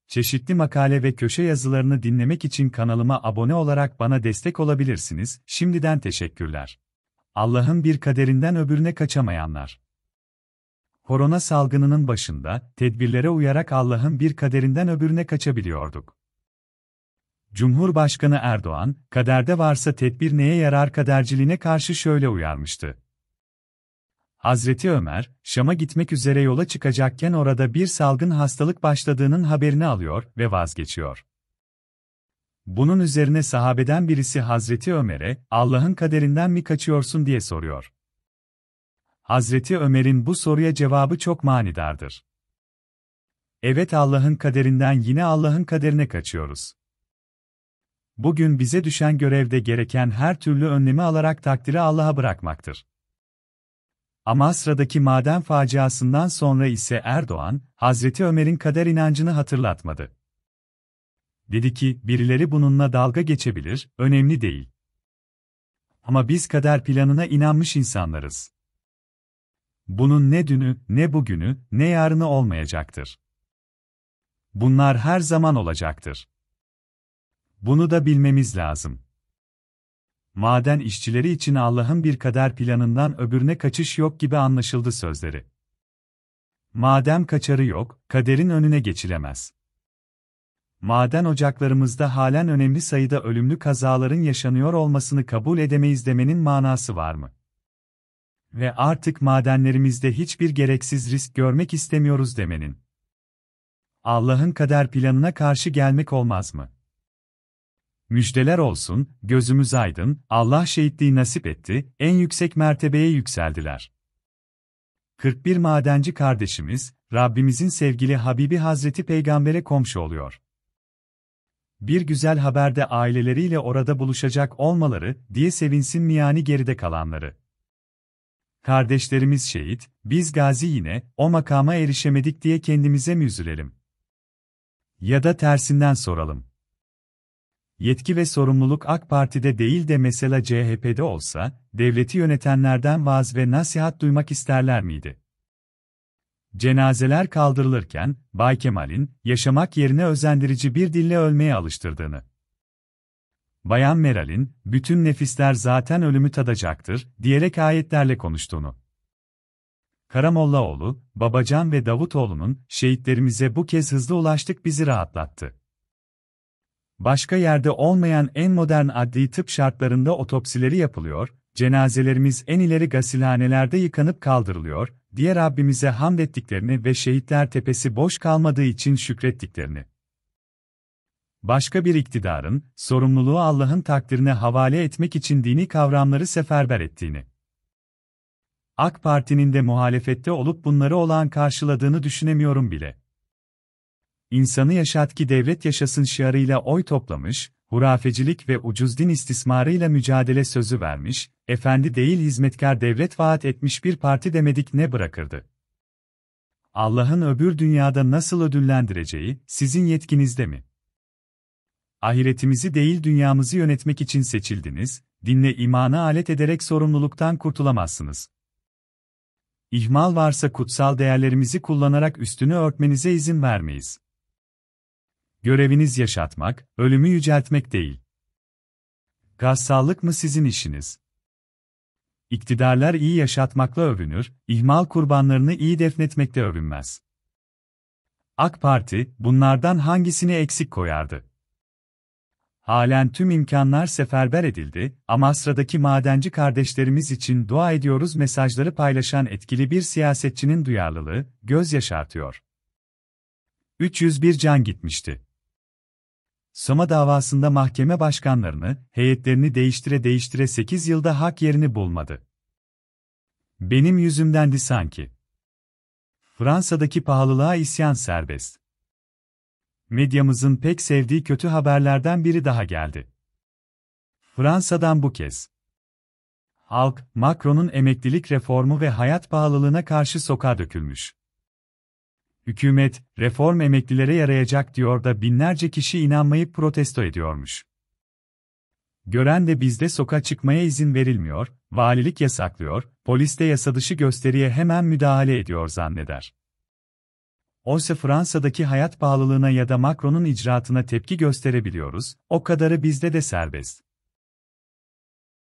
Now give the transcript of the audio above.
Çeşitli makale ve köşe yazılarını dinlemek için kanalıma abone olarak bana destek olabilirsiniz. Şimdiden teşekkürler. Allah'ın bir kaderinden öbürüne kaçamayanlar. Korona salgınının başında, tedbirlere uyarak Allah'ın bir kaderinden öbürüne kaçabiliyorduk. Cumhurbaşkanı Erdoğan, kaderde varsa tedbir neye yarar kaderciliğine karşı şöyle uyarmıştı. Hazreti Ömer, Şam'a gitmek üzere yola çıkacakken orada bir salgın hastalık başladığının haberini alıyor ve vazgeçiyor. Bunun üzerine sahabeden birisi Hazreti Ömer'e, Allah'ın kaderinden mi kaçıyorsun diye soruyor. Hazreti Ömer'in bu soruya cevabı çok manidardır. Evet, Allah'ın kaderinden yine Allah'ın kaderine kaçıyoruz. Bugün bize düşen görevde gereken her türlü önlemi alarak takdiri Allah'a bırakmaktır. Amasra'daki maden faciasından sonra ise Erdoğan, Hazreti Ömer'in kader inancını hatırlatmadı. Dedi ki, birileri bununla dalga geçebilir, önemli değil. Ama biz kader planına inanmış insanlarız. Bunun ne dünü, ne bugünü, ne yarını olmayacaktır. Bunlar her zaman olacaktır. Bunu da bilmemiz lazım. Maden işçileri için Allah'ın bir kader planından öbürüne kaçış yok gibi anlaşıldı sözleri. Madem kaçarı yok, kaderin önüne geçilemez. Maden ocaklarımızda halen önemli sayıda ölümlü kazaların yaşanıyor olmasını kabul edemeyiz demenin manası var mı? Ve artık madenlerimizde hiçbir gereksiz risk görmek istemiyoruz demenin. Allah'ın kader planına karşı gelmek olmaz mı? Müjdeler olsun, gözümüz aydın, Allah şehitliği nasip etti, en yüksek mertebeye yükseldiler. 41 madenci kardeşimiz, Rabbimizin sevgili Habibi Hazreti Peygamber'e komşu oluyor. Bir güzel haberde aileleriyle orada buluşacak olmaları, diye sevinsin mi yani geride kalanları. Kardeşlerimiz şehit, biz gazi yine, o makama erişemedik diye kendimize mi üzülelim? Ya da tersinden soralım. Yetki ve sorumluluk AK Parti'de değil de mesela CHP'de olsa, devleti yönetenlerden vaaz ve nasihat duymak isterler miydi? Cenazeler kaldırılırken, Bay Kemal'in, yaşamak yerine özendirici bir dille ölmeye alıştırdığını. Bayan Meral'in, bütün nefisler zaten ölümü tadacaktır, diyerek ayetlerle konuştuğunu. Karamollaoğlu, Babacan ve Davutoğlu'nun, şehitlerimize bu kez hızlı ulaştık bizi rahatlattı. Başka yerde olmayan en modern adli tıp şartlarında otopsileri yapılıyor, cenazelerimiz en ileri gasilhanelerde yıkanıp kaldırılıyor, diye Rabbimize hamd ettiklerini ve şehitler tepesi boş kalmadığı için şükrettiklerini. Başka bir iktidarın, sorumluluğu Allah'ın takdirine havale etmek için dini kavramları seferber ettiğini. AK Parti'nin de muhalefette olup bunları olağan karşıladığını düşünemiyorum bile. İnsanı yaşat ki devlet yaşasın şiarıyla oy toplamış, hurafecilik ve ucuz din istismarıyla mücadele sözü vermiş, efendi değil hizmetkar devlet vaat etmiş bir parti demedik ne bırakırdı? Allah'ın öbür dünyada nasıl ödüllendireceği, sizin yetkinizde mi? Ahiretimizi değil dünyamızı yönetmek için seçildiniz, dinle imanı alet ederek sorumluluktan kurtulamazsınız. İhmal varsa kutsal değerlerimizi kullanarak üstünü örtmenize izin vermeyiz. Göreviniz yaşatmak, ölümü yüceltmek değil. Gassallık mı sizin işiniz? İktidarlar iyi yaşatmakla övünür, ihmal kurbanlarını iyi defnetmekle övünmez. AK Parti, bunlardan hangisini eksik koyardı? Halen tüm imkanlar seferber edildi, Amasra'daki madenci kardeşlerimiz için dua ediyoruz mesajları paylaşan etkili bir siyasetçinin duyarlılığı, göz yaşartıyor. 301 can gitmişti. Soma davasında mahkeme başkanlarını, heyetlerini değiştire 8 yılda hak yerini bulmadı. Benim yüzümdendi sanki. Fransa'daki pahalılığa isyan serbest. Medyamızın pek sevdiği kötü haberlerden biri daha geldi. Fransa'dan bu kez. Halk, Macron'un emeklilik reformu ve hayat pahalılığına karşı sokağa dökülmüş. Hükümet, reform emeklilere yarayacak diyor da binlerce kişi inanmayıp protesto ediyormuş. Gören de bizde sokağa çıkmaya izin verilmiyor, valilik yasaklıyor, polis de yasadışı gösteriye hemen müdahale ediyor zanneder. Oysa Fransa'daki hayat pahalılığına ya da Macron'un icraatına tepki gösterebiliyoruz, o kadarı bizde de serbest.